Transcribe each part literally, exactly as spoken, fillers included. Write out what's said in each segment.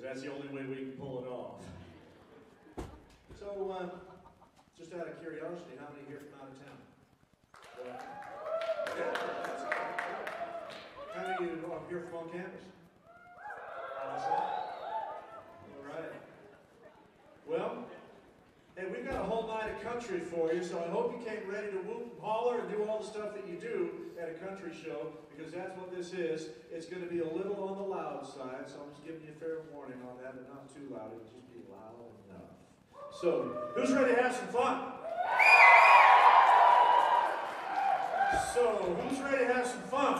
that's the only way we can pull it off. So, uh, just out of curiosity, how many here from out of town? Uh, yeah, that's all right. How many of you are here from on campus? Awesome. All right. Well, hey, we've got a whole night of country for you, so I hope you came ready to whoop and holler and do all the stuff that you do at a country show, because that's what this is. It's going to be a little on the loud side, so I'm just giving you a fair warning on that, but not too loud. It'll just be loud enough. So, who's ready to have some fun? So, who's ready to have some fun?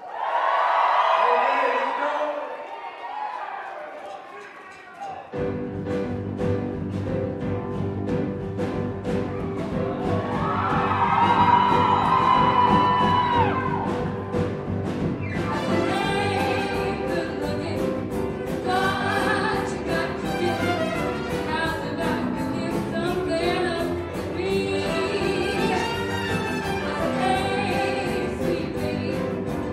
Okay, let's go. Hey, sweet baby.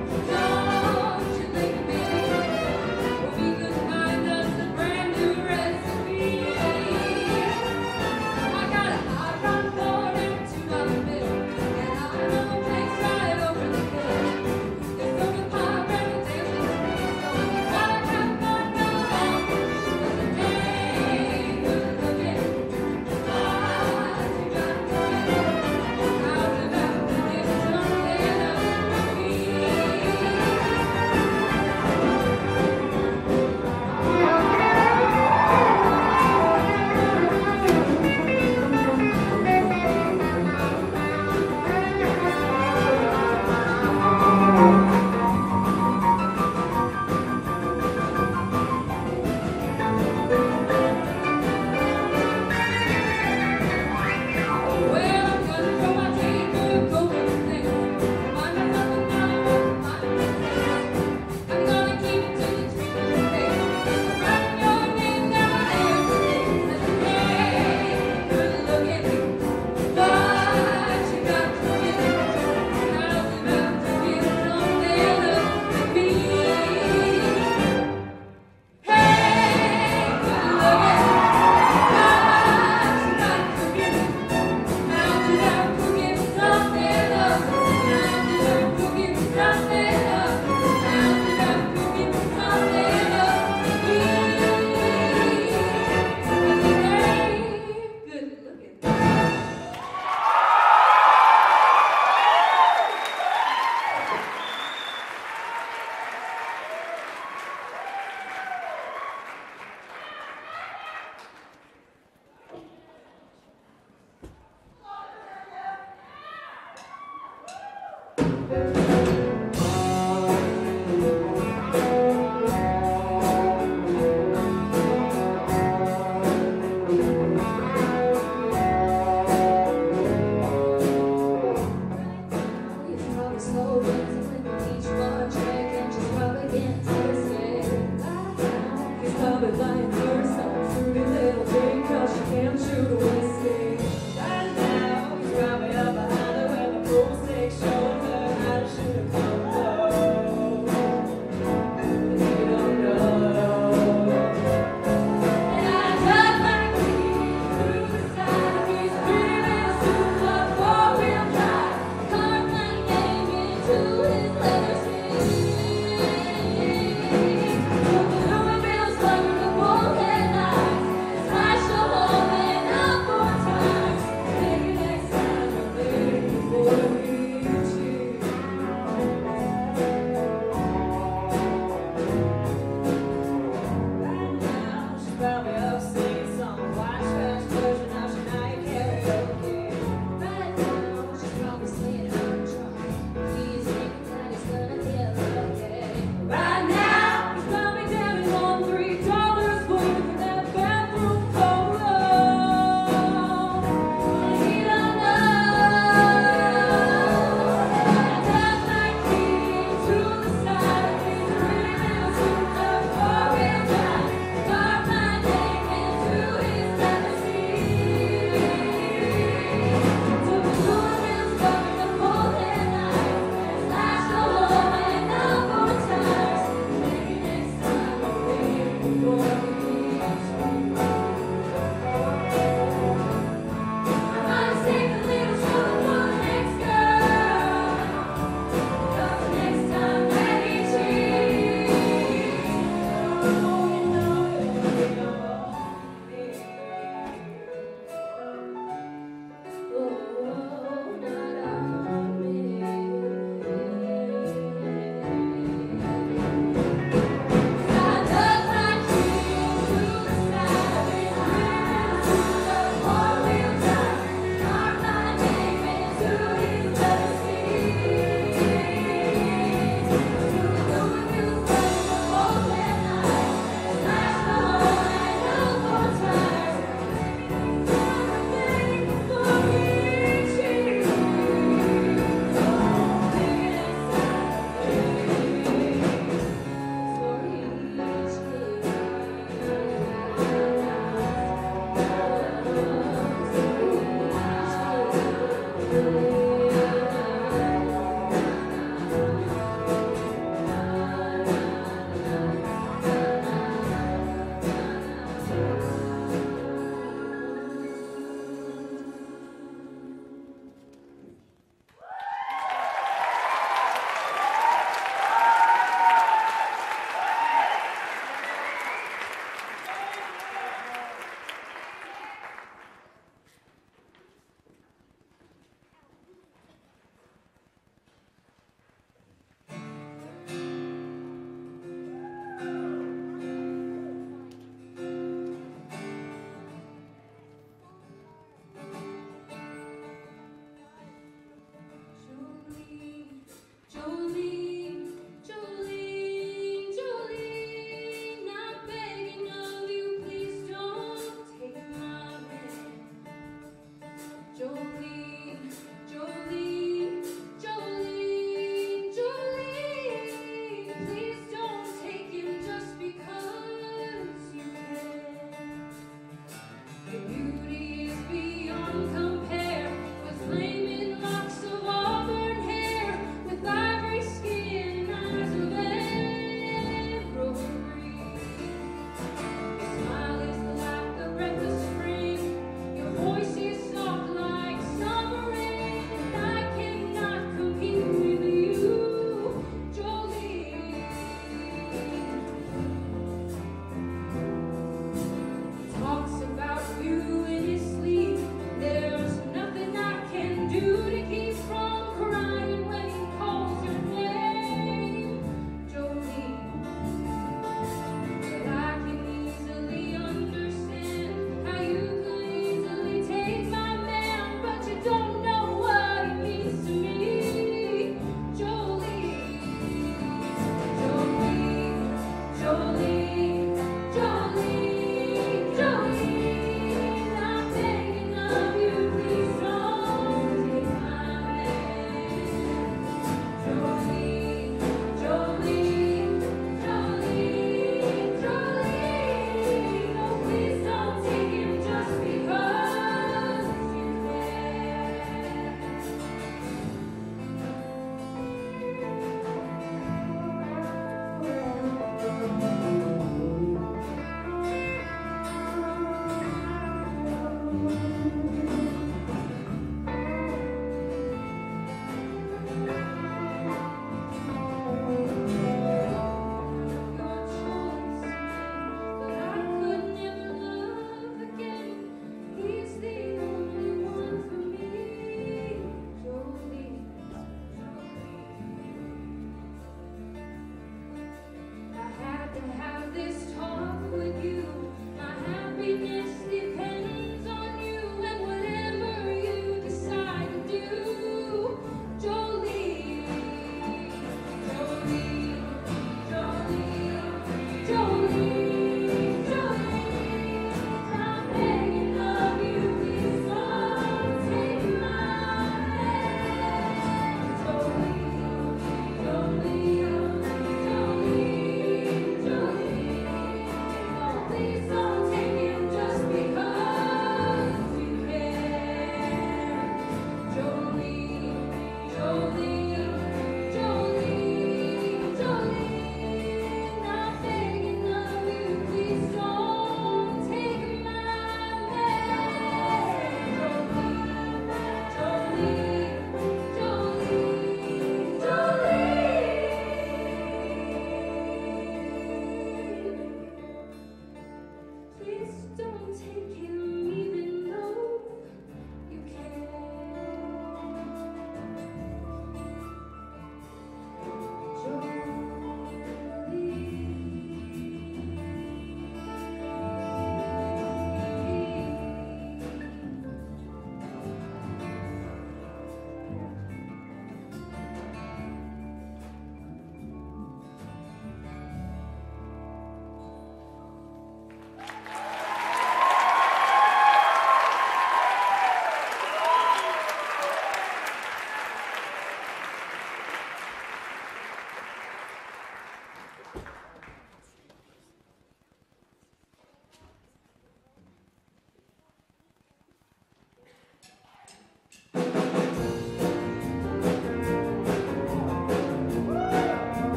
This talk with you, my happiness depends on you, and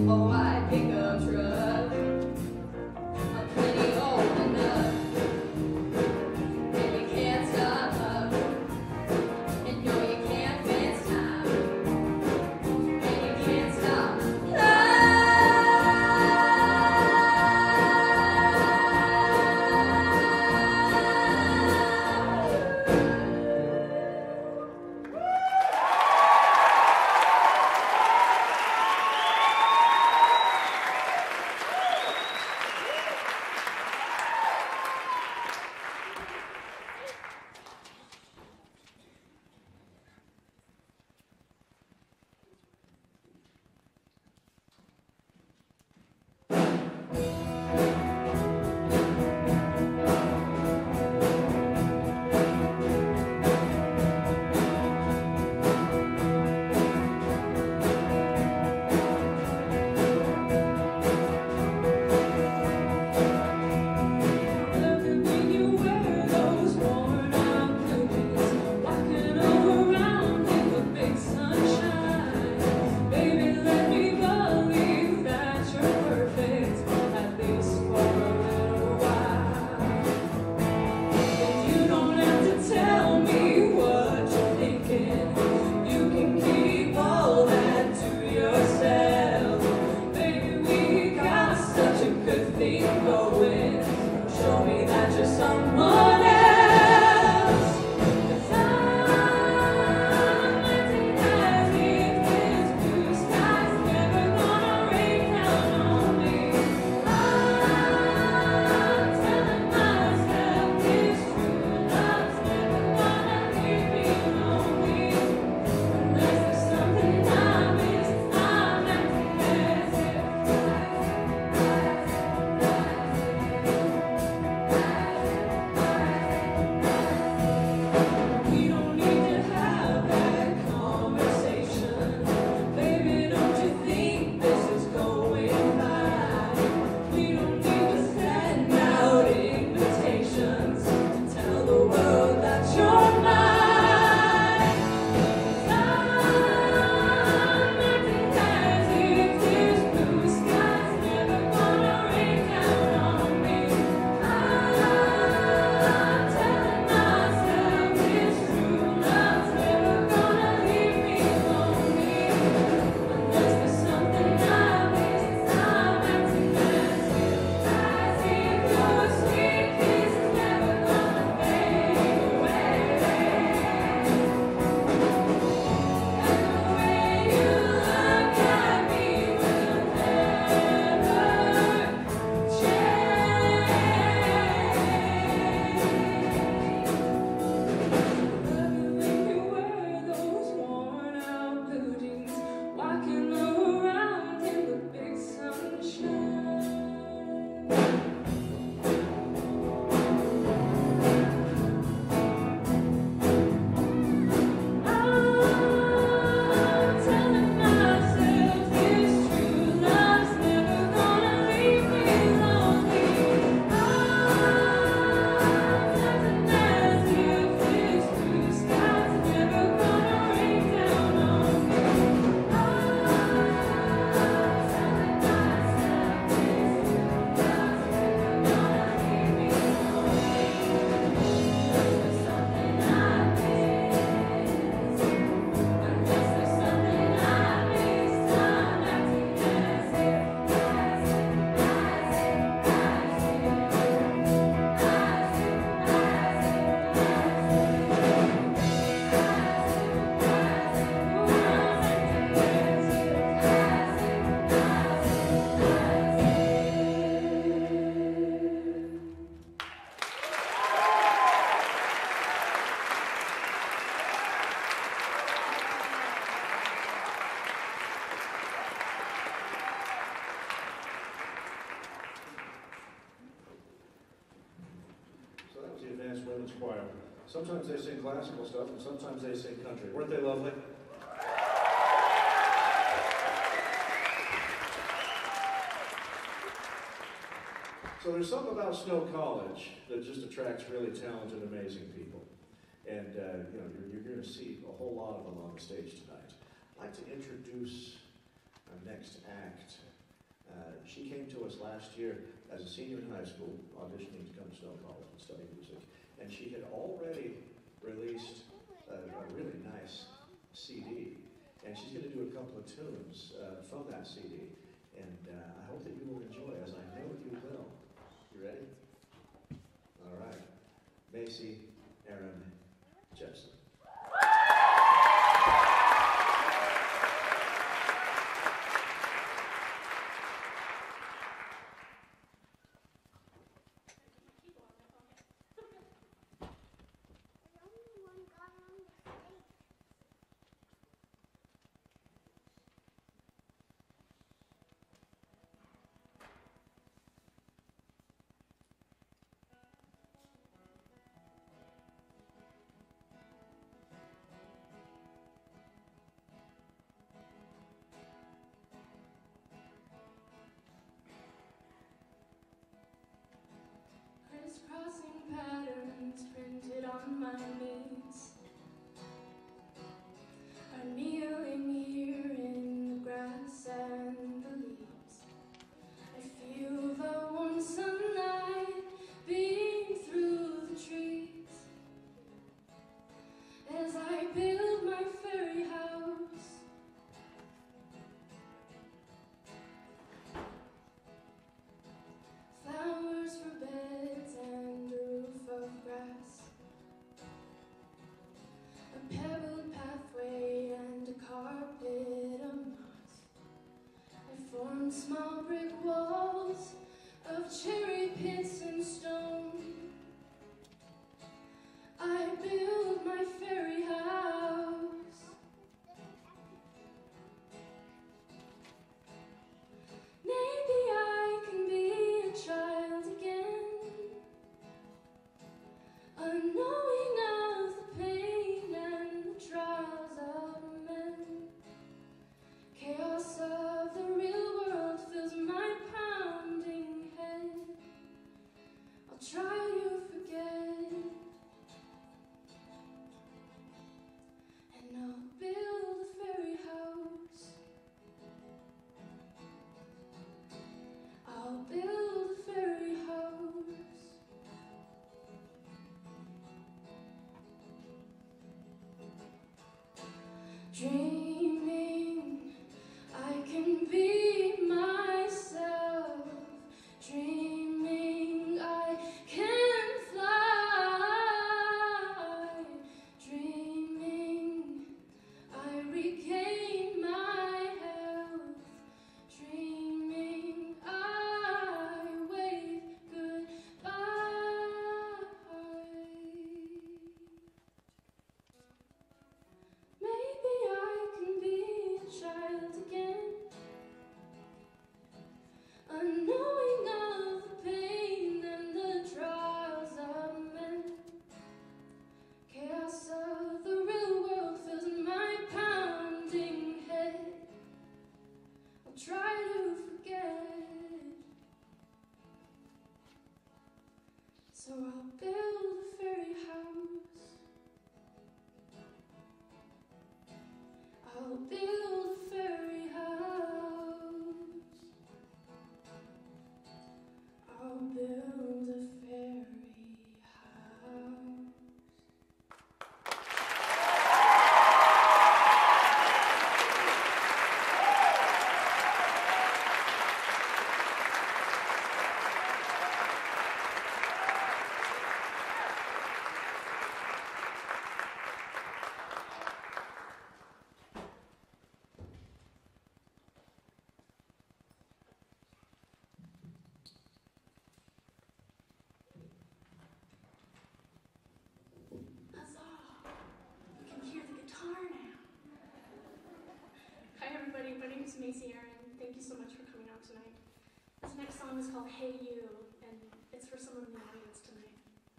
Women's Choir. Sometimes they sing classical stuff, and sometimes they sing country. Weren't they lovely? So there's something about Snow College that just attracts really talented, amazing people. And uh, you know, you're, you're going to see a whole lot of them on the stage tonight. I'd like to introduce our next act. Uh, she came to us last year as a senior in high school, auditioning to come to Snow College and study music. And she had already released a, a really nice C D. And she's going to do a couple of tunes uh, from that C D. And uh, I hope that you will enjoy, as I know you will. You ready? All right. Macy Aaron Jepson. Crisscrossing patterns printed on my knees are kneeling here in the grass and the leaves. I feel the warm sunlight beating through the trees as I build my fairy house. Flowers for beds and a roof of grass, a pebbled pathway and a carpet of moss. I formed small brick walls of cherry pits and stone. I build my fairy house. Maybe I can be a child again, unknowing of the pain and the trials of men. Chaos of the real world fills my pounding head. I'll try to forget, and I'll build a fairy house. I'll build a fairy house. Dreaming I can be myself. Dreaming I can fly. Dreaming I regain my health. Dreaming I wave goodbye. Maybe I can be a child again, unknowing of the pain and the trials of men. Chaos of the real world fills my pounding head. I'll try to forget, so I'll build a fairy house. I'll build a fairy house. I'll build a fairy house. Huzzah! You can hear the guitar now. Hi everybody, my name is Macy Aaron. Thank you so much for coming out tonight. This next song is called Hey You, and it's for someone in the audience tonight.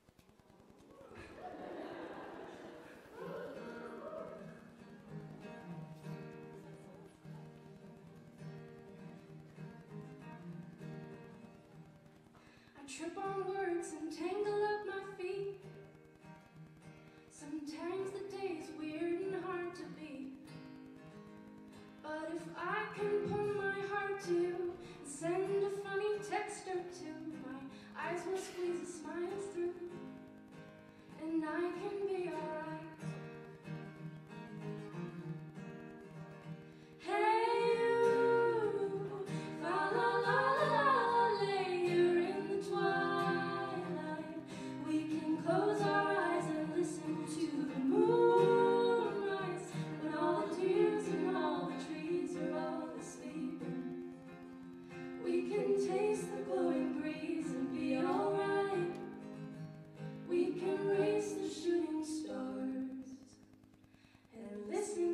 I trip on words and tangle up my feet. Sometimes the day's weird and hard to beat. But if I can pull my heart to and say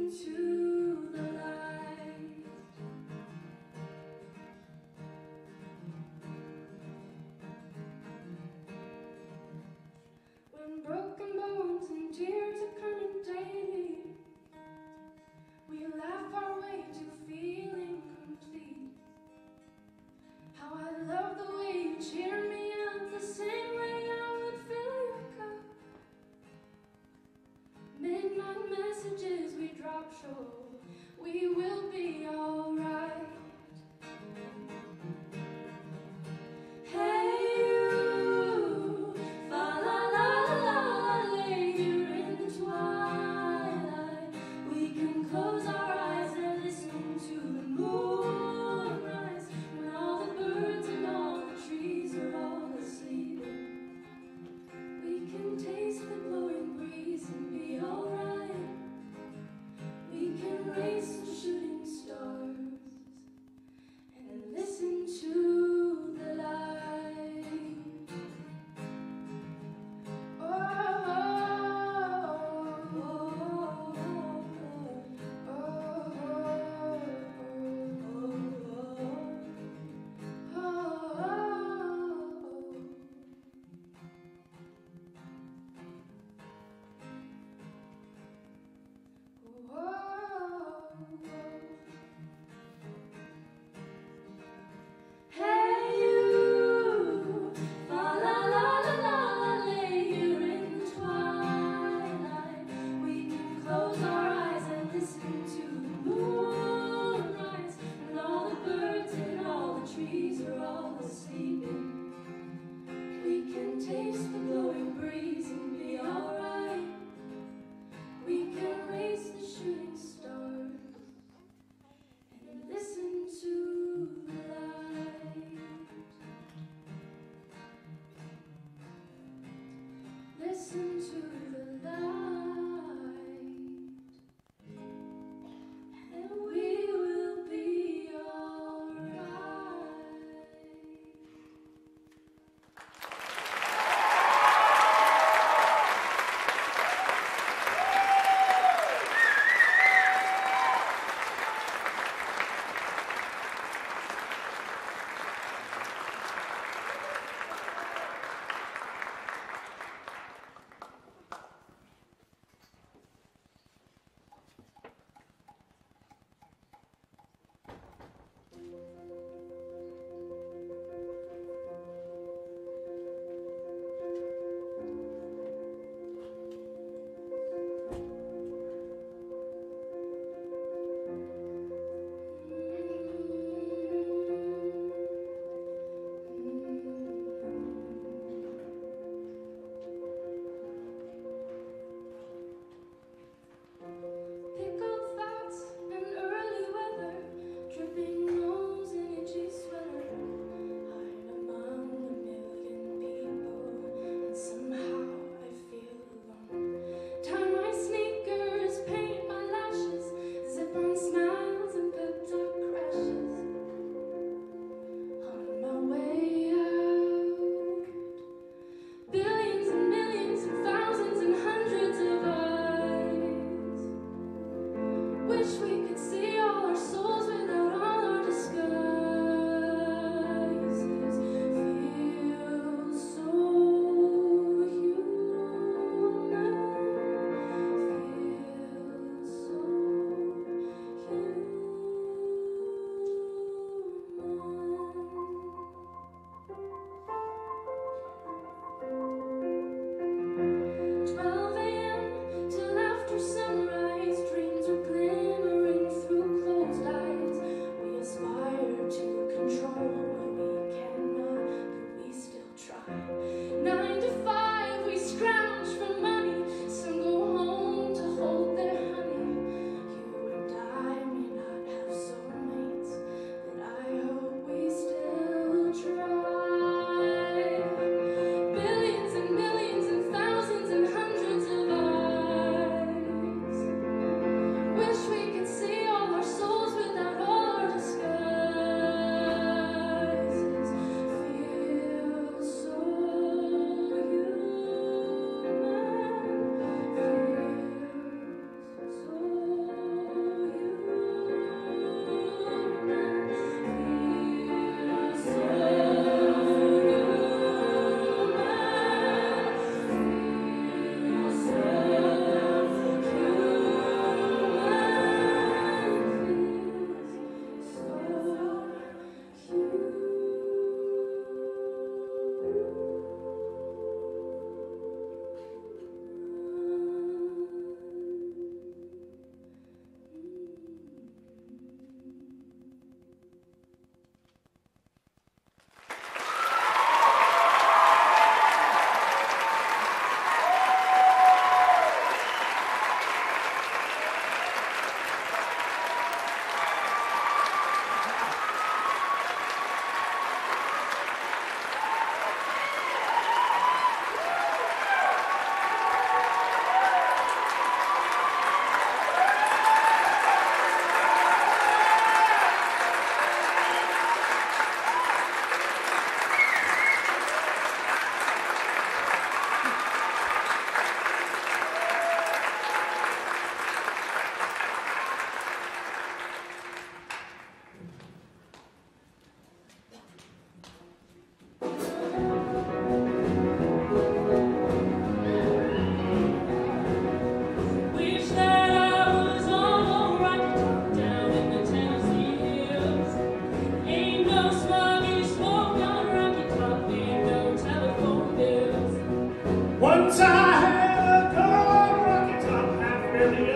to the light. When broken bones and tears are coming daily, we laugh our way to feeling complete. How I love the way you cheer me up, the same way I would fill your cup. Midnight messages we drop show, we will be alright. Hey you, fa la la la, lay here in the twilight. We can close our eyes and listen to the moon rise, when all the birds and all the trees are all asleep. We can taste the blowing breeze and be alright. We can race the shooting stars and listen to the light. Oh, oh, oh, oh, oh, oh, oh. Hey you, fa la la la la, lay here in the twilight. We can close our eyes and listen to the moon rise, when all the birds and all the trees are all asleeping. We can taste the blowing breeze and be alright. We can race the shooting stars and listen to the light. Listen to the light.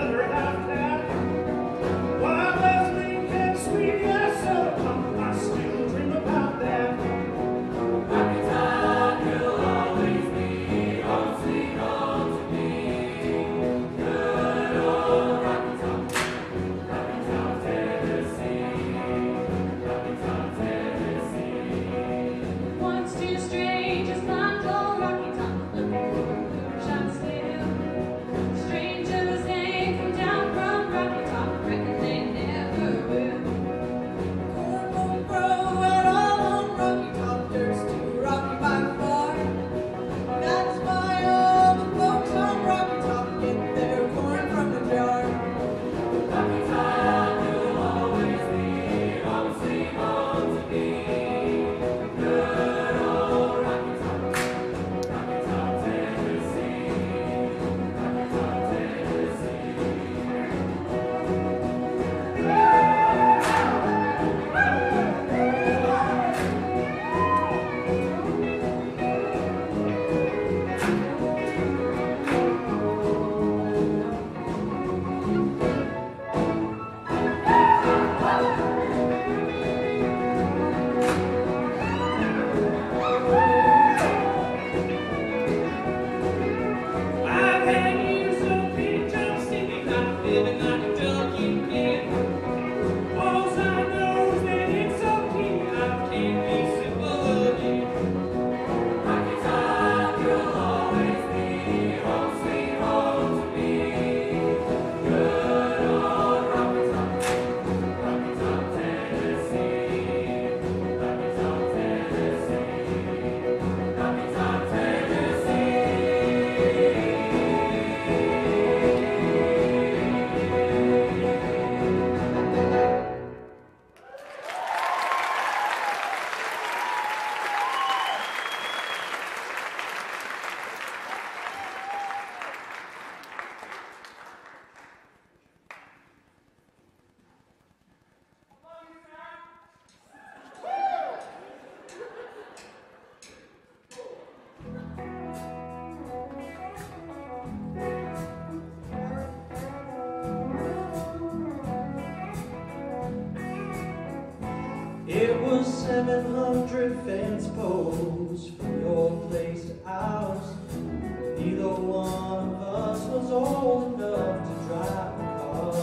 It was seven hundred fence posts from your place to ours. Neither one of us was old enough to drive the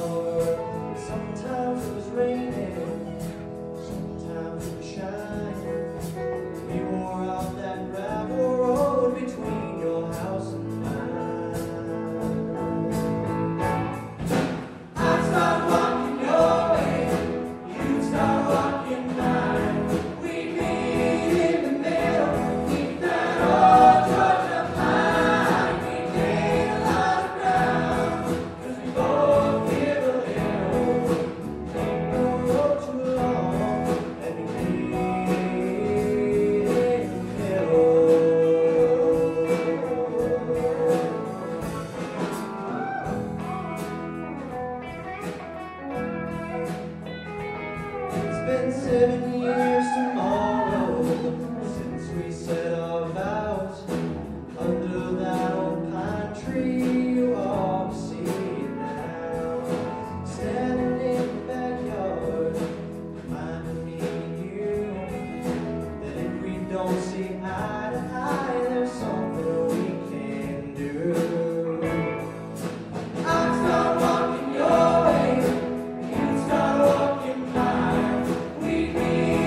car. Sometimes it was raining, sometimes it was shining. We wore out that gravel road between your house and mine. I'd start walking your way, you'd start walking mine. We'd meet in the middle, beneath that old Georgia pine. We'd gain a lot of ground, 'cause we both live a little. Ain't no road too long, and we meet in the middle. It's been seven years tomorrow since we said our vows under that old pine tree. You ought to see it now, standing in the backyard, reminding me and you that if we don't see eye to eye, there's something we can do. I'd start walking your way, you'd start walking mine. We'd meet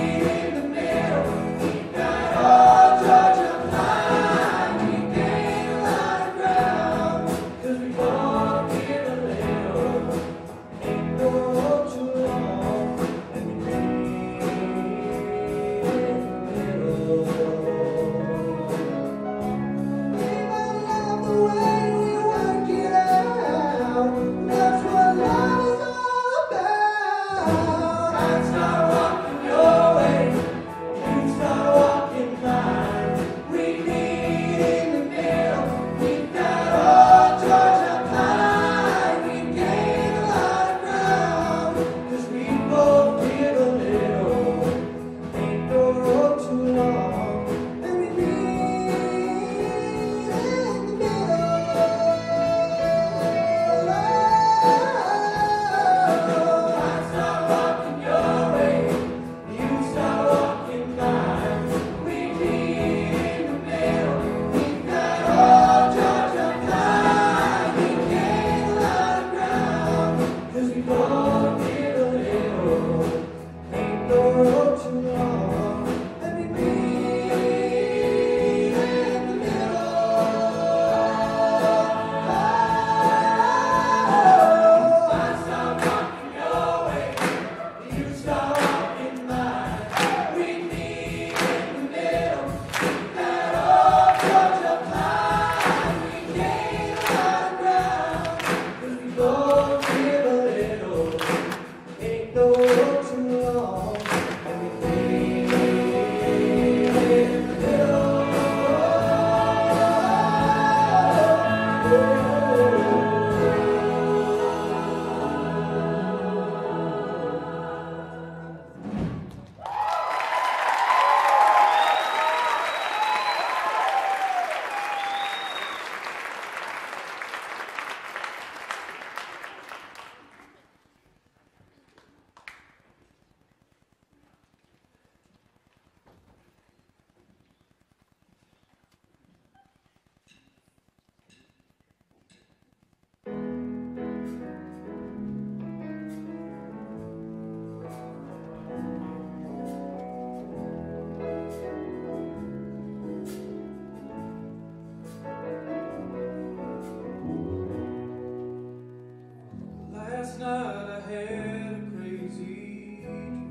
Last night I had a crazy dream.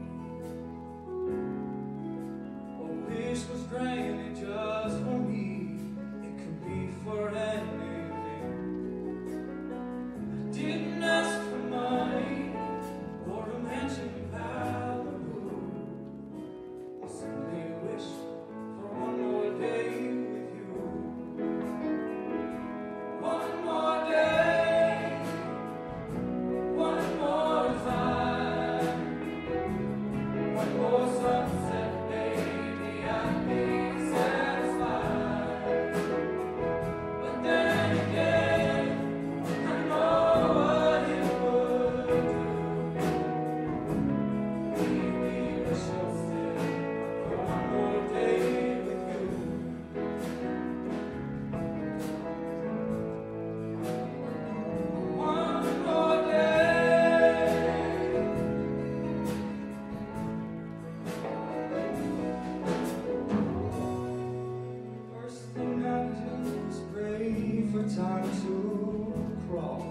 A wish was granted just for me. It could be for anything. I didn't ask for money or a mansion in Malibu. I simply wished for one more day with you. One more day, one more time, one more sunset, baby, I'd be satisfied. But then again, I know what it would do. Leave me wishing still for one more day with you. One more day. First thing I do is pray for time to crawl.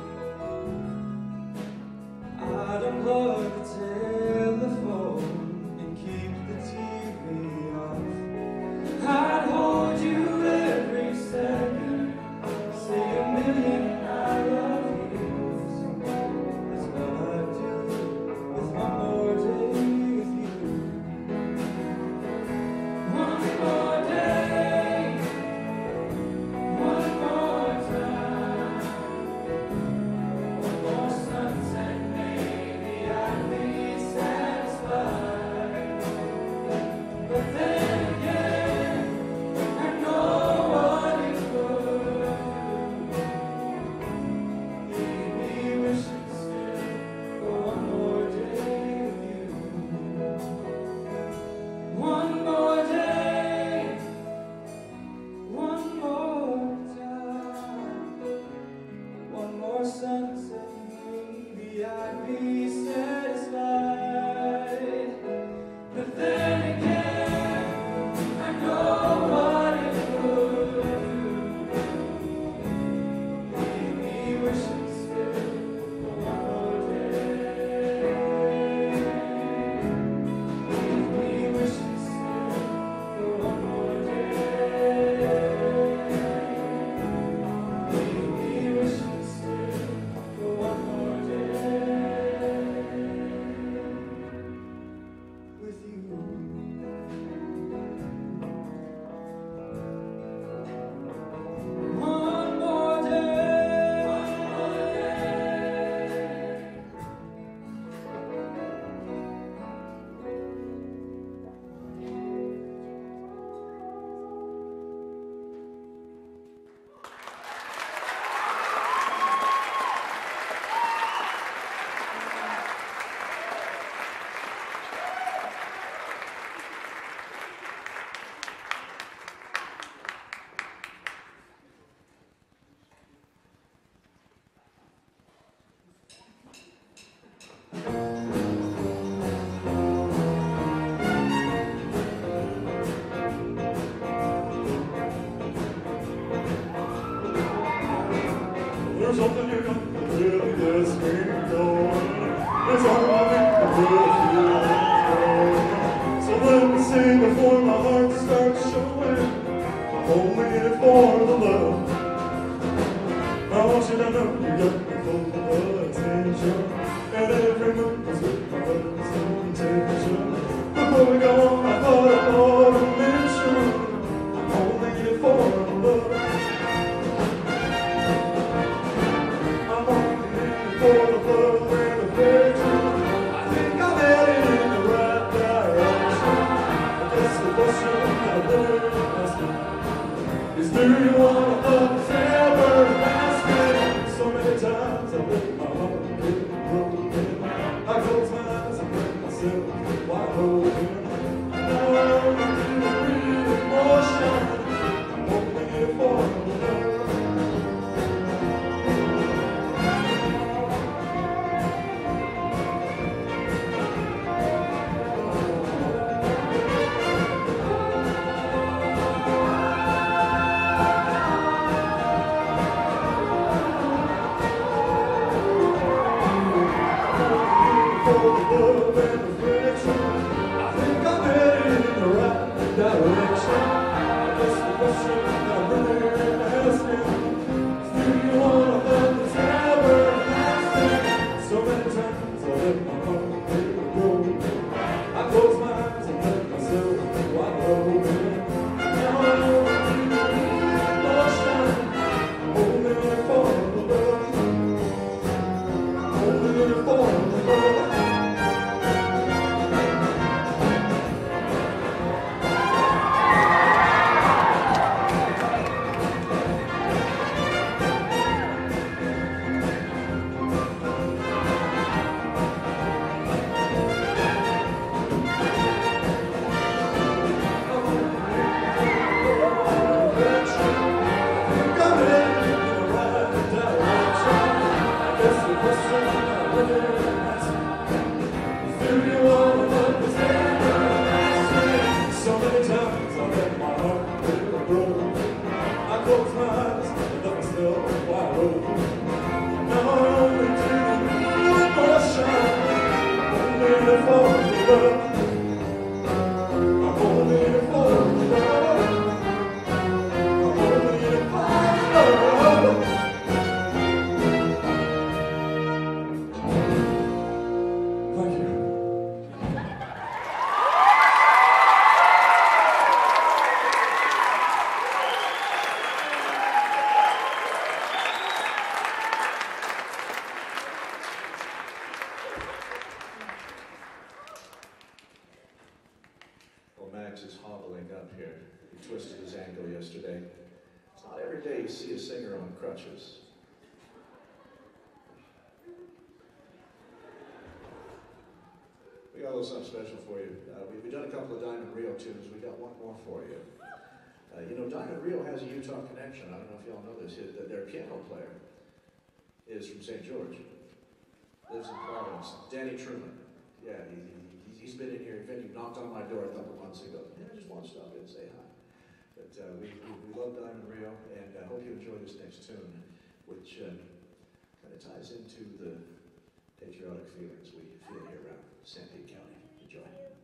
I'd unplug the telephone and keep the T V off. I'd hold you every second, say a million I love yous. That's what I'd do with one more day with you. One more day, one more time, one more sunset, maybe I'd be satisfied. But then again, I know what it would do. Leave me wishing still for one more day with you. One more day, one more time, one more sunset, maybe I'd be satisfied. But then again, I know what it would do. Leave me wishing still for one more day. Leave me wishing still for one more day. Leave me wishing still for one more day with you. One more day, one more day. There's something you got that really gets me going. It's hard to make the good feelings going. So let me sing before my heart starts showing. I'm only in it for the love. I want you to know you got me full of attention, and every move is with my intention. Before we go on, I thought I ought to mention I'm only in it for the love. I'm only in it for the love and affection. I think I'm headed in the right direction. I guess the question I learned last night is, do you want a love that's ever lasting? So many times I let my heart get broken. I close my eyes and let myself wide open. Now I only feel real emotion. I'm only in it for the love. love and affection. I think I'm headed in the right direction. I guess the question I'm really asking is, do you want to love this everlasting? So many times I let my heart go. I close my eyes and let myself wide open. Now I know that you need more shine. Only for the love. Only for the love. Something special for you. Uh, we, we've done a couple of Diamond Rio tunes. We got one more for you. Uh, you know, Diamond Rio has a Utah connection. I don't know if y'all know this. His, their piano player is from Saint George. Lives in Providence. Danny Truman. Yeah, he, he, he's been in here. In fact, he knocked on my door a couple months ago. Yeah, I just want to stop in and say hi. But uh, we, we, we love Diamond Rio, and I hope you enjoy this next tune, which uh, kind of ties into the patriotic feelings we feel here around Sanpete County. Enjoy.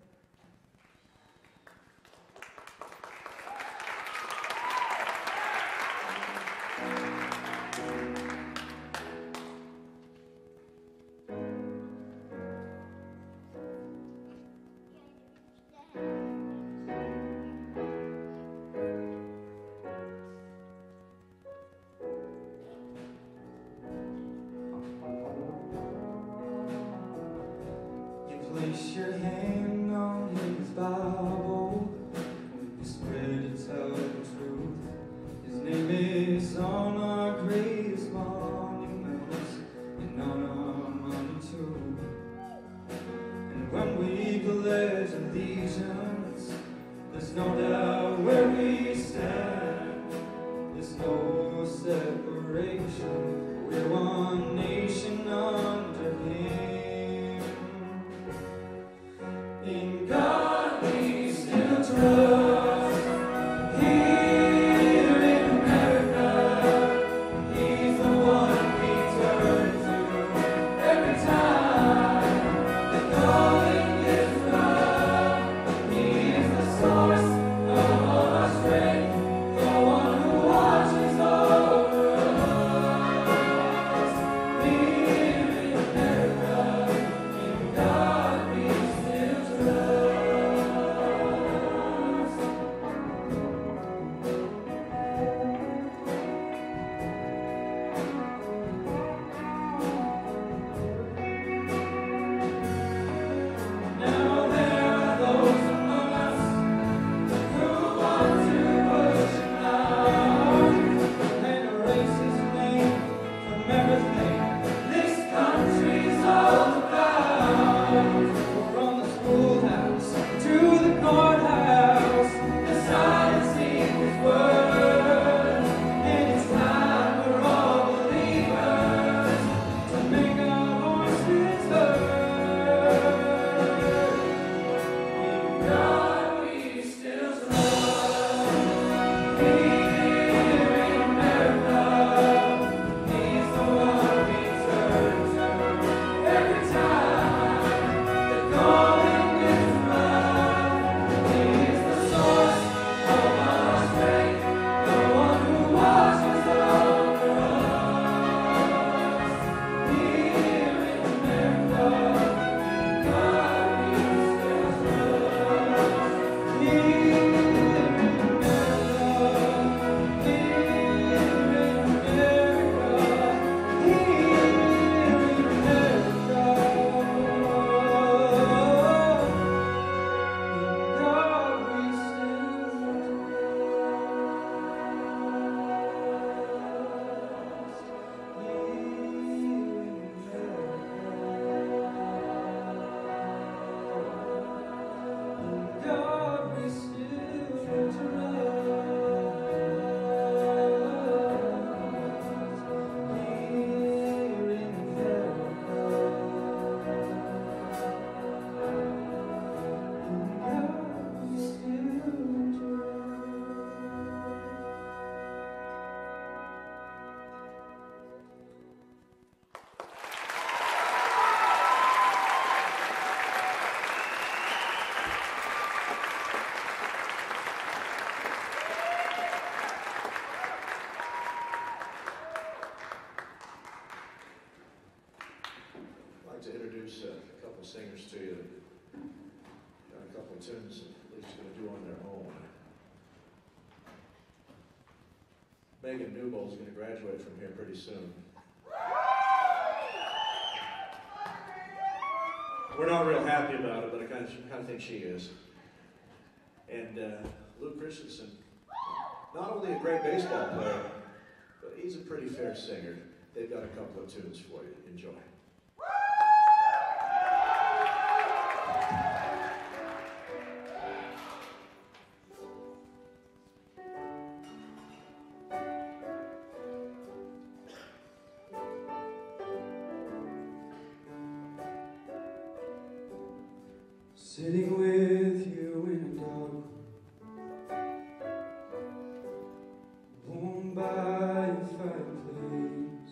Place your hand on his Bible. You spread to tell the truth. His name is on our greatest monuments and on our money too. And when we pledge allegiance, there's no doubt where we stand. There's no separation. We're one nation under him. In God we still trust. Here in America, He's the one we turn to. Every time the calling is rough, He is the source of all our strength, the one who watches over us. Here in like to introduce uh, a couple singers to you. Got a couple of tunes at least going to do on their own. Megan Newbold's going to graduate from here pretty soon. We're not real happy about it, but I kind of, kind of think she is. And uh, Luke Christensen, not only a great baseball player, but he's a pretty fair singer. They've got a couple of tunes for you. Enjoy. Sitting with you in a dark warm by a fireplace.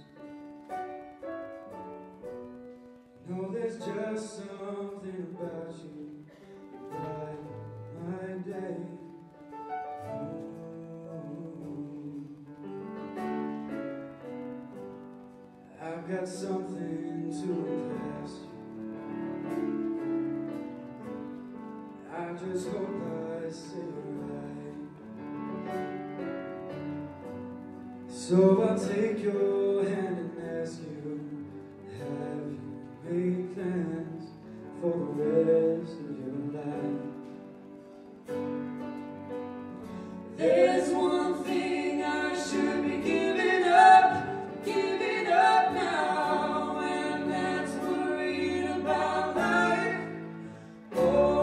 No, there's just something about you that brighten my day. Oh, I've got something to impress you. I just hope I say it right. So I'll take your hand and ask you, have you made plans for the rest of your life? There's one thing I should be giving up, giving up now, and that's worrying about life. Oh,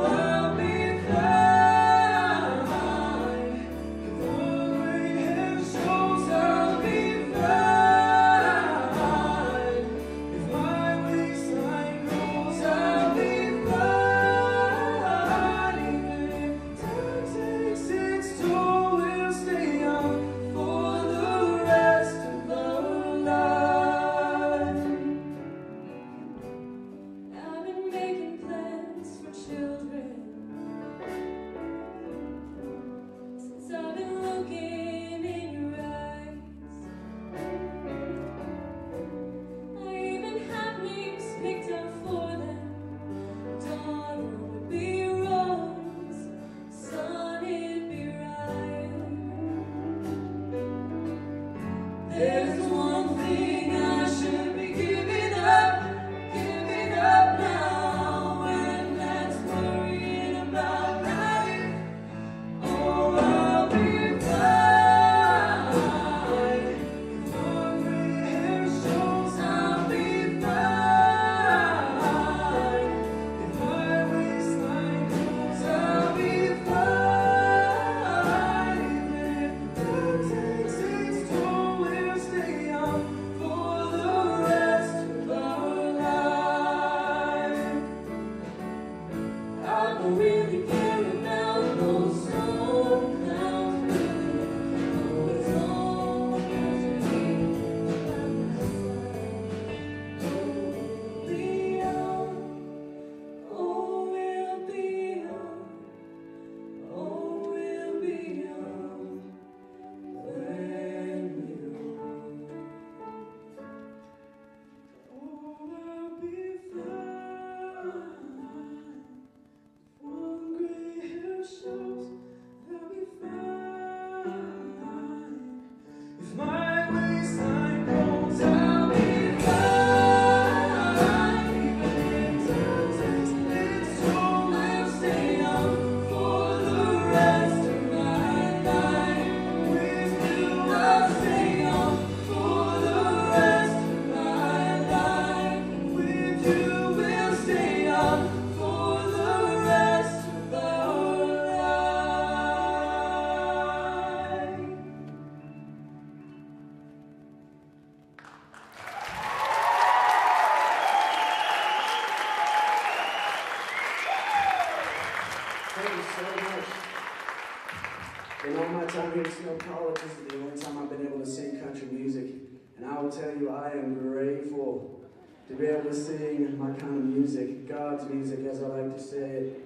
In all my time here at Snow College, this is the only time I've been able to sing country music. And I will tell you, I am grateful to be able to sing my kind of music, God's music, as I like to say it.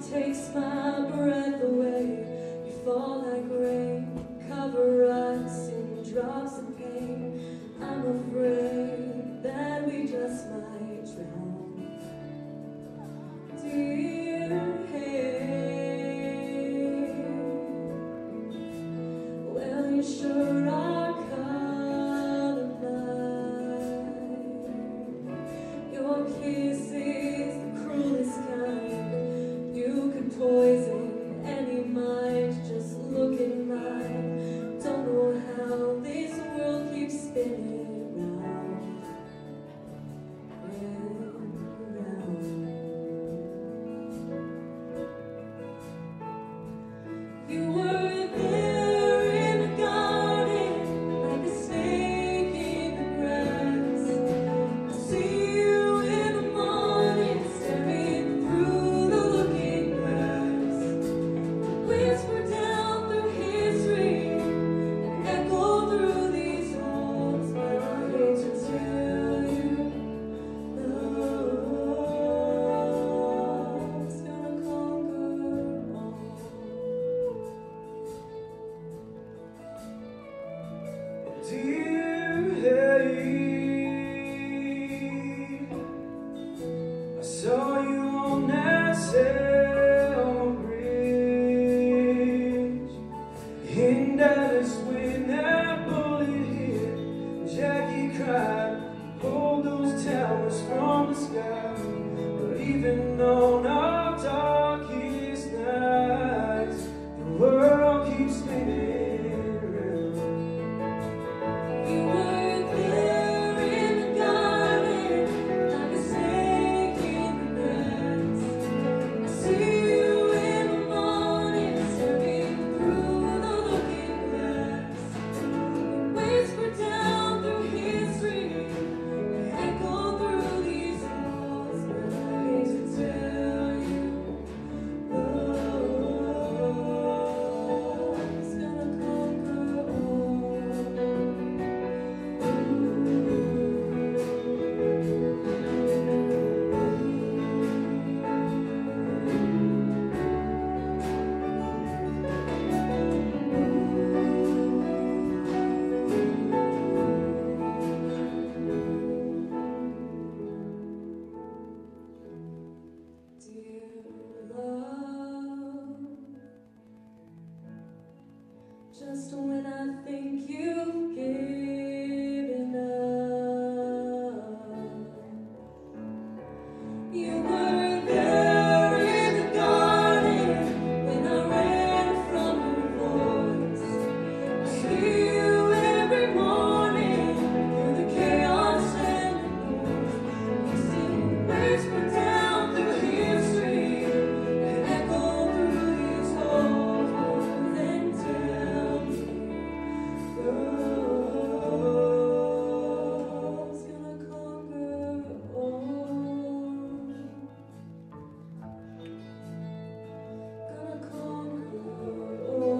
takes my breath away. You fall like rain, cover us in drops of pain. I'm afraid that we just might drown. Dear hey, well you sure are colorblind. Your kiss is the cruelest kind. You could poison any mind, just look at mine. Don't know how this world keeps spinning round and round. You were there in the garden, like a snake in the grass. I see you in the morning, staring through the looking glass. Whisper down through history and echo through these halls. But I hate to tell you, love's gonna conquer all. Dear hey, I saw you on that sail bridge in Dallas when that bullet hit. Jackie cried, pulled those towers from the sky. But even on our darkest nights, the world keeps spinning around. You were there in the garden, like a snake in the grass. I see you in the morning, staring through the looking glass. Whisper down through history, echo through these halls. But I hate to tell you, love's gonna conquer all. Dear love, just when I think you've given up, you were there in the garden when I ran from your voice. I hear you every morning through the chaos and the noise. You still whisper down through history and echo through these halls. Then tell me, love's gonna conquer all. Gonna conquer all.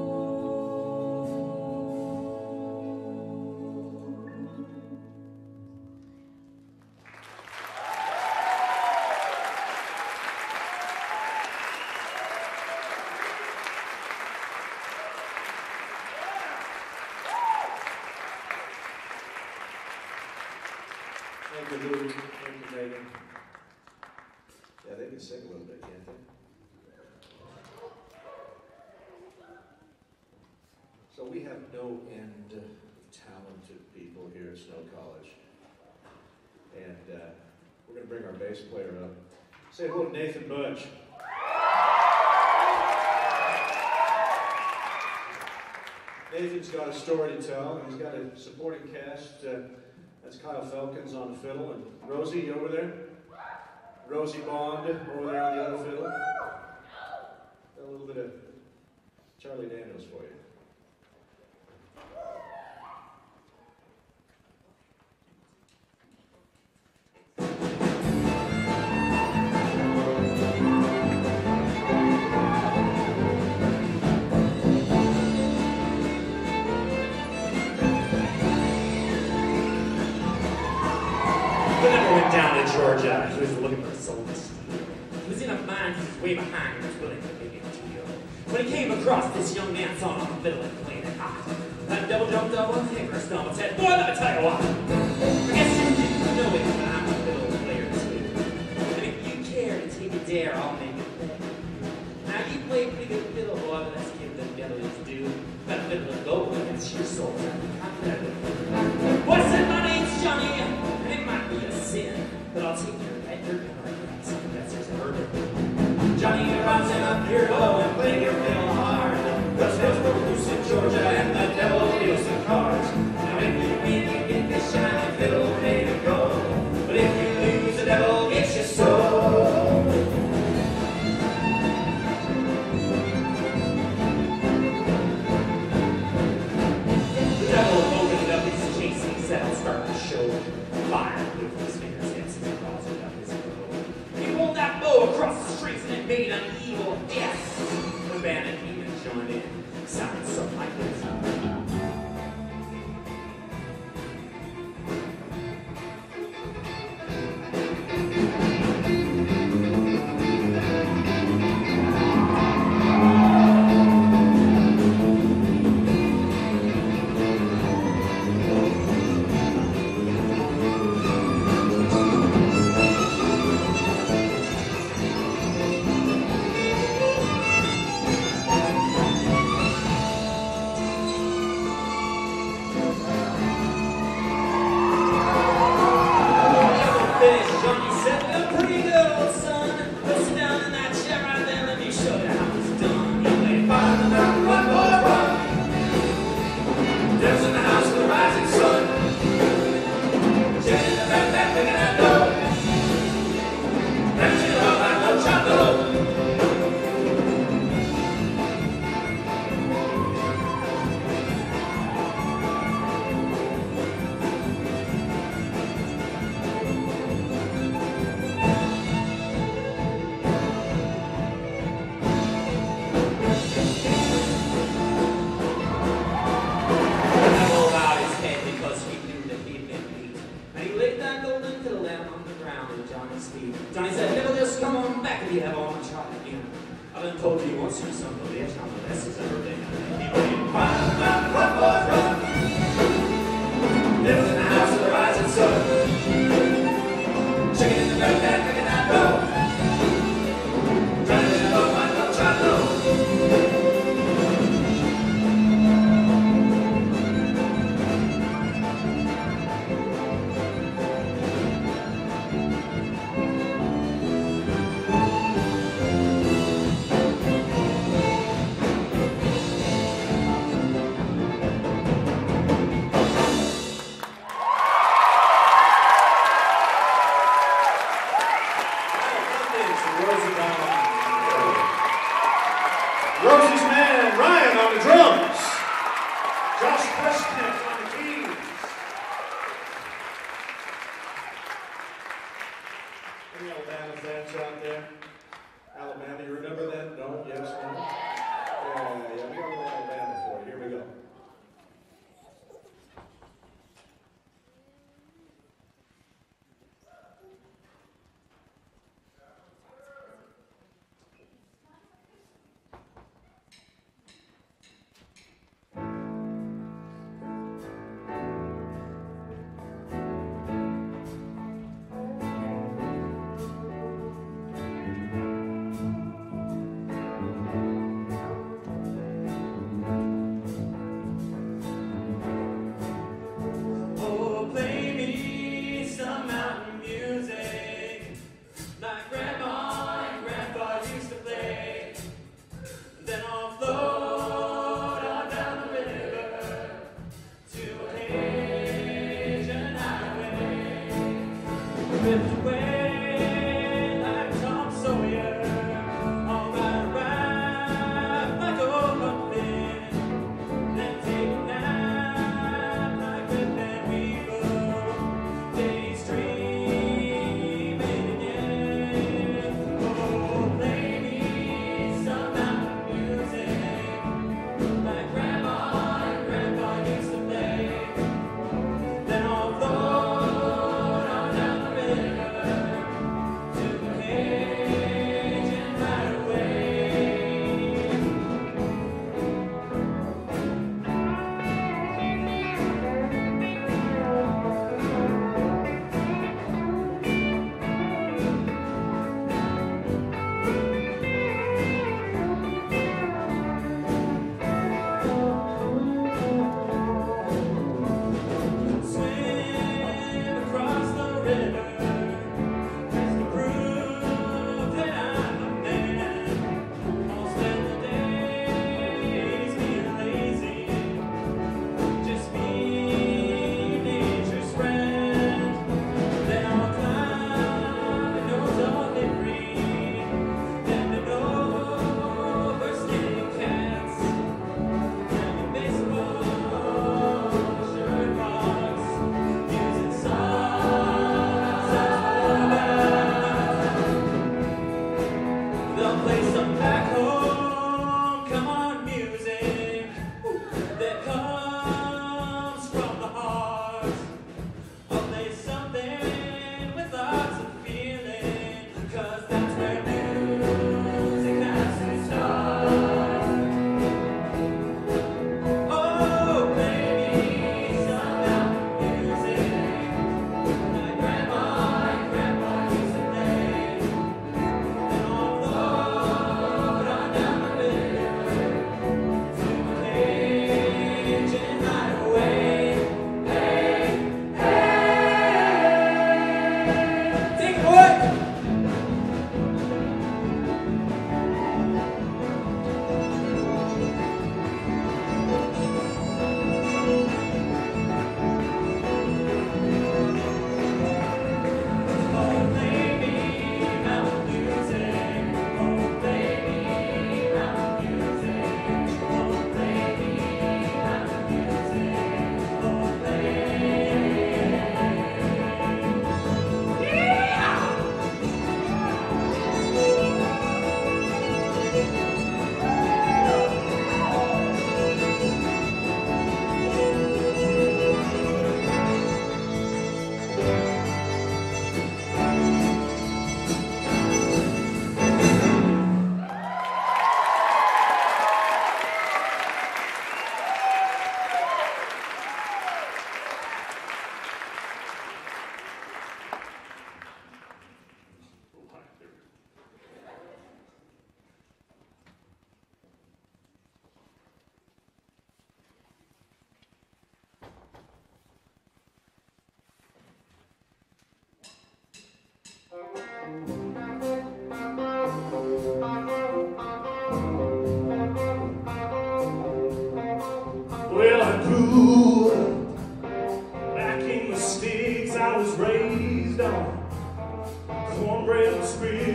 Thank you, Lou. Thank you, Megan. Yeah, they can sing a little bit, can't they? So we have no end of talented people here at Snow College. And uh, we're going to bring our bass player up. Say hello to Nathan Budge. Nathan's got a story to tell. He's got a supporting cast. Uh, that's Kyle Felkins on the fiddle. And Rosie, you over there? Rosie Bond over there on the other fiddle. Got a little bit of Charlie Daniels for you. But then we went down to Georgia. He was looking for a soloist. He was in a bind because he's way behind and was willing to make it deal. When he came across this young man sawing on a fiddle and playing it hot, that double jump double, hickory stumble said, boy, let me tell you what. I guess you didn't know it, but I'm a fiddle player too. And if you care to take a dare, I'll make it bet. Now you play pretty good fiddle, boy, but let's give the devil his due. That fiddle will go against your soul. Boy, I said my name's Johnny, and it might be a sin, but I'll take your head, your gun, and some investors heard it. Johnny, you're rising up here low and play your fiddle hard. The fiddle's broke loose in Georgia, and the devil deals the cards. Now if you win, you get this shiny fiddle made to go. But if you lose, the devil gets your soul. The devil opened up his chasing cell, started to show fire blue from his fingertips as he rosin up his bow. He pulled that bow across the streets and it made an evil death. The bandit demon joined in, sounded something like this.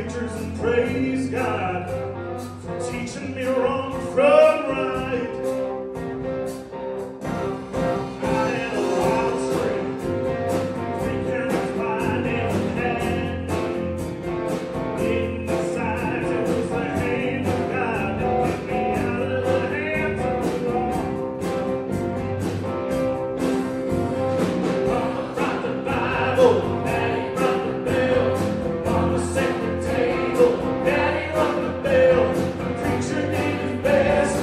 scriptures and praise God for teaching me wrong from right. I had a wild spring, thinking of finding candy. In the sides, it was the hand of God that get me out of the hands of the law. Mama brought the Bible, Daddy brought the bell. Mama set the table, Daddy rung the bell. Preacher did his best.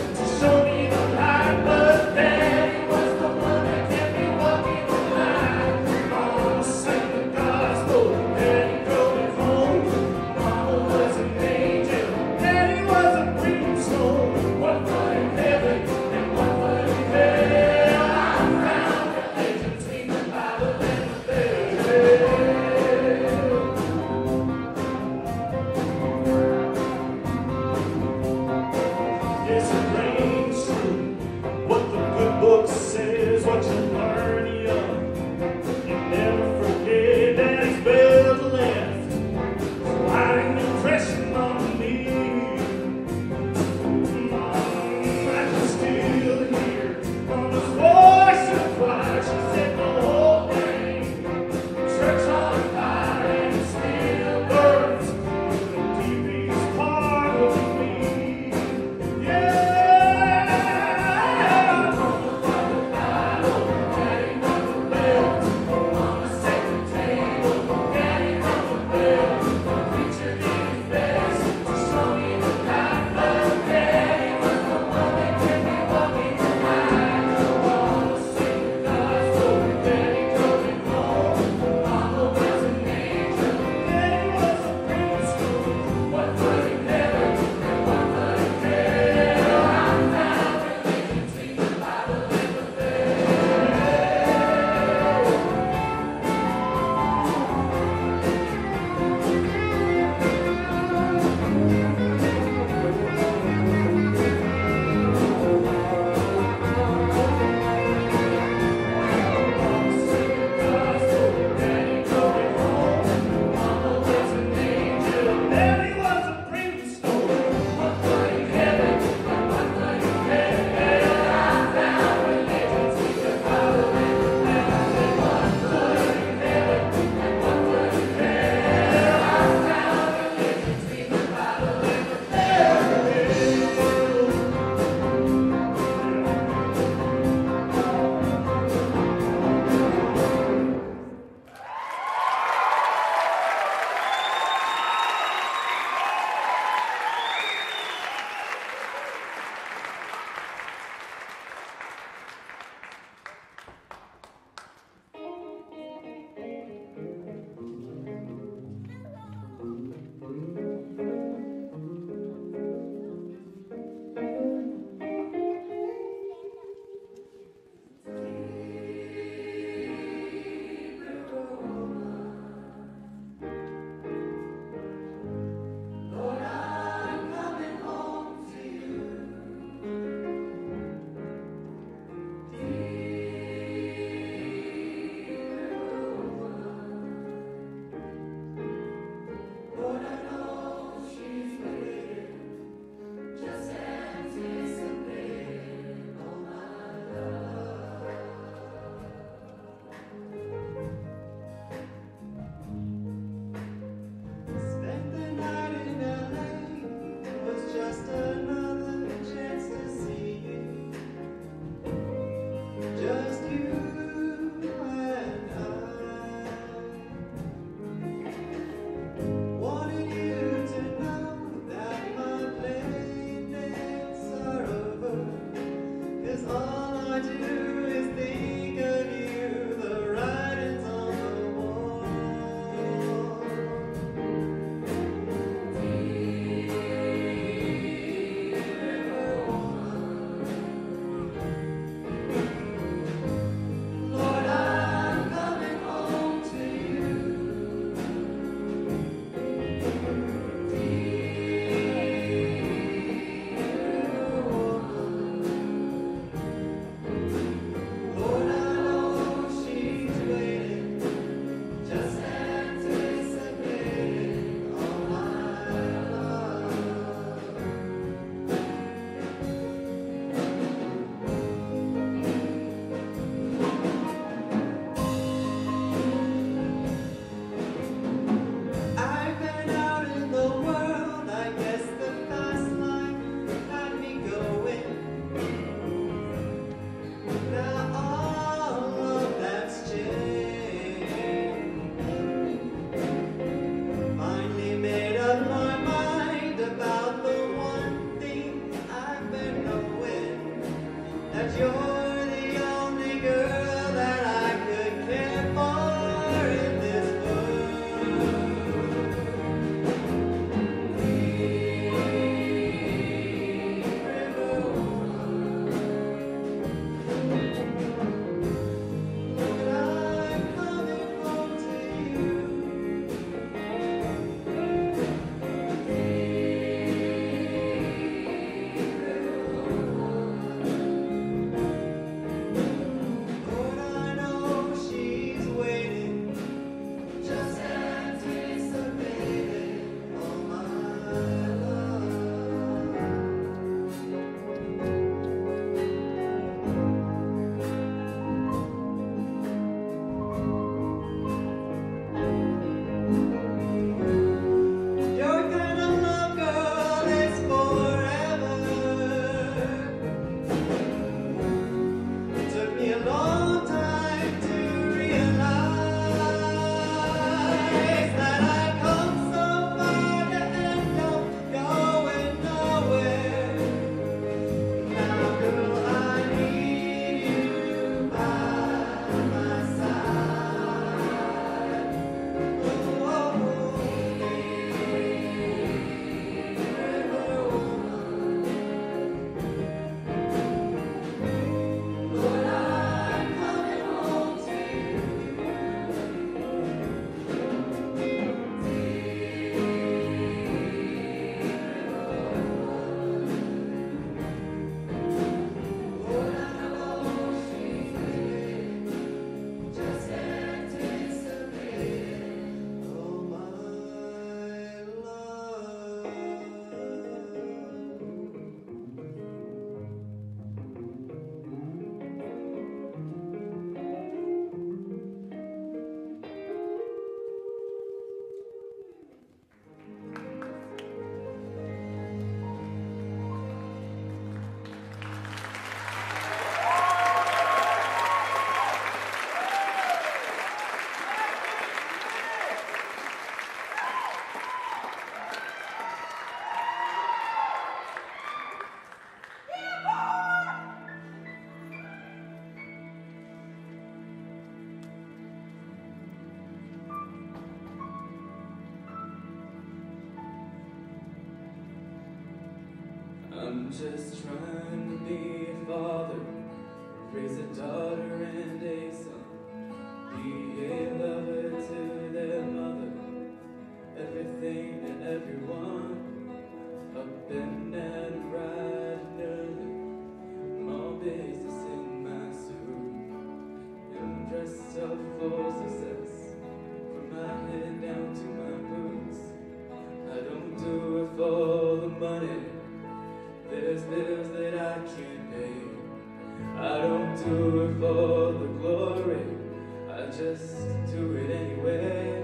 I'm just trying to be a father, raise a daughter and a son, be a lover to their mother, everything and everyone, up and down and bright and early, more business in my suit, and dressed up for success, from my head down to my boots. I don't do it for the money, there's bills that I can't pay. I don't do it for the glory, I just do it anyway.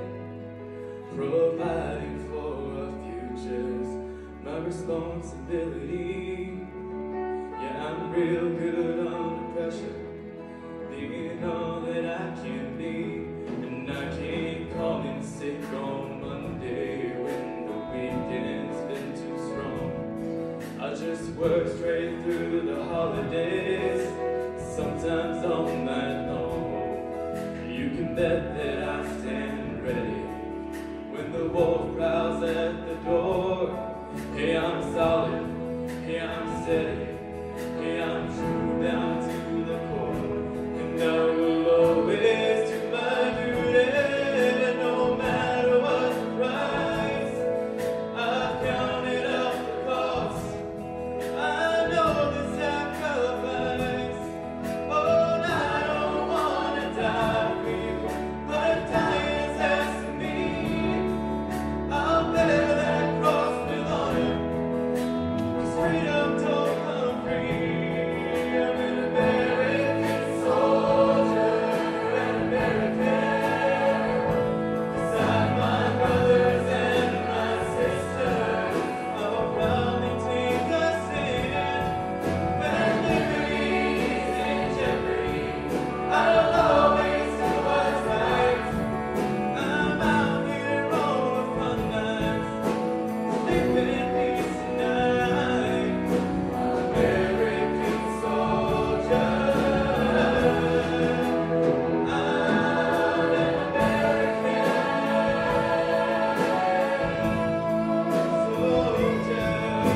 Providing for our futures, my responsibility. Yeah, I'm real good under pressure, being all that I can be. And I can't call in sick on Monday when the weekend's been too strong. I just work straight through the holidays, sometimes all night long. You can bet that I stand ready when the wolf prowls at the door. Hey, I'm solid, hey, I'm steady, hey, I'm true down to the core, and I will always do my duty, no matter what the price. I've counted out the cost, I know the sacrifice. Oh, I don't wanna die for you, but if dying is asking me, I'll bear that cross with honor, 'cause freedom don't come free. I'm an American soldier, an American. Beside my brothers and my sisters, I'll proudly take a stand. When liberty's in jeopardy, I'll always do what's right. I'm out here on the front lines, sleeping in peace tonight. American soldier, I'm an American soldier.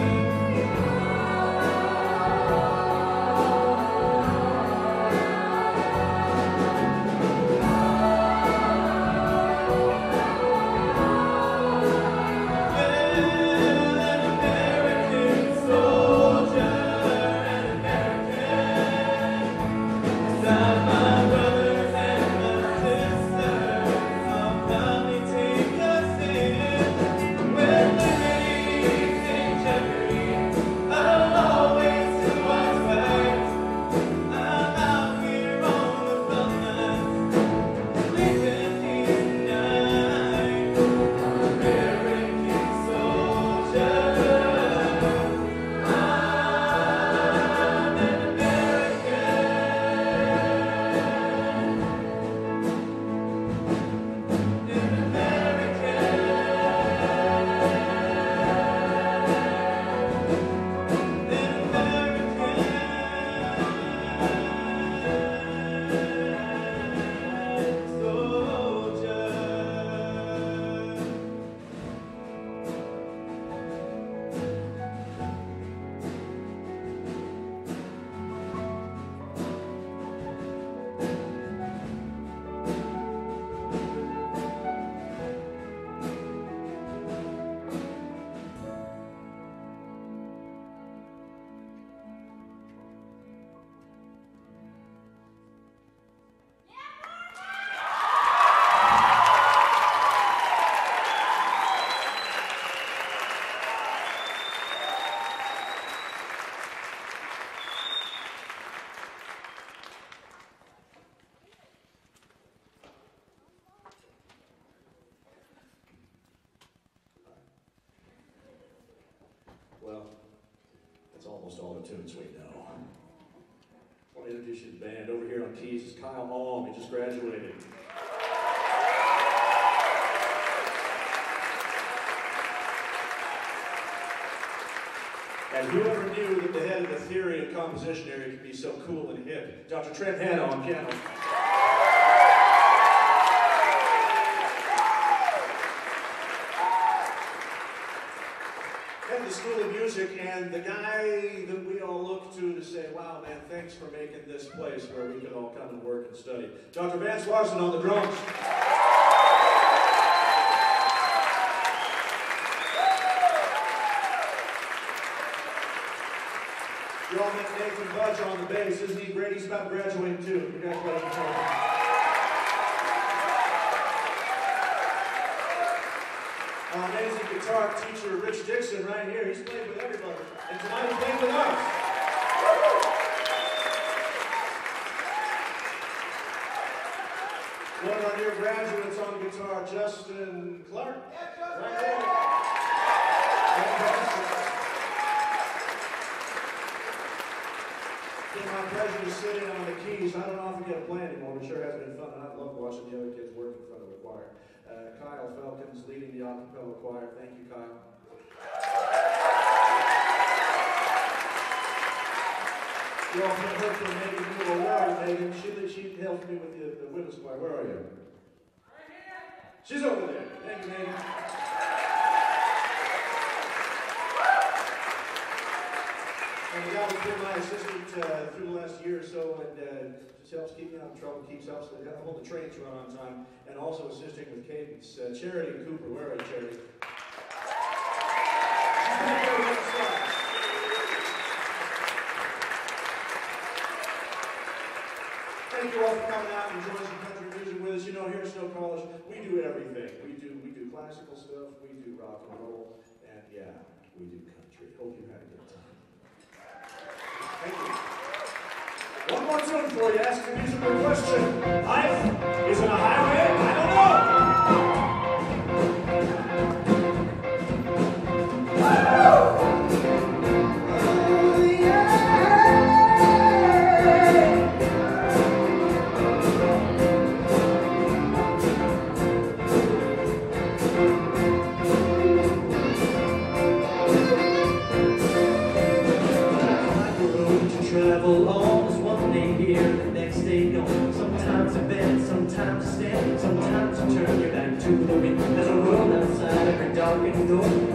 An American soldier, an American. Beside my brothers and my sisters, I'll proudly take a stand. When liberty's in jeopardy, I'll always do what's right. I'm out here on the front lines, sleeping in peace tonight. American soldier, I'm an American. An American soldier. Well, that's almost all the tunes we know. I want to introduce you to the band. Over here on keys is Kyle Malm. He just graduated. And whoever knew that the head of the theory of composition area could be so cool and hip? Doctor Trent Hanna on piano. At the School of Music, and the guy that we all look to to say, wow, man, thanks for making this place where we can all come and work and study. Doctor Vance Larson on the drums. You all met Nathan Budge on the bass. Isn't he great? He's about to graduate too. Congratulations. Our amazing guitar teacher, Rich Dixon, right here. He's played with everybody. And tonight he's playing with us. One of our dear graduates on guitar, Justin Clark. Right there. It's been my pleasure to sit in on the keys. I don't often get to play anymore, but sure has been fun. And I love watching the other kids work in front of the choir. Uh, Kyle Falcon's leading the A Cappella Choir. Thank you, Kyle. You all have heard from Megan Newell. Where are you, Megan? She, she helped me with the, the women's choir. Where are you? Right here. She's over there. Thank you, Megan. And the guy who's been my assistant uh, through the last year or so, and uh, just helps keep me out of trouble, keeps helps to hold the trains run on time, and also assisting with Cadence. Uh, Charity Cooper, where are you, Charity? Thank you all for coming out and enjoying some country music with us. You know, here at Snow College, we do everything. We do we do classical stuff, we do rock and roll, and yeah, we do country. Hope you had a good time. Thank you. One more tune for you. Ask a musical question. Life is on a highway. I don't know. Travel on is one day here, the next day gone. Sometimes you bend, sometimes you stand, sometimes you turn your back to the wind. There's a world outside every darkened door.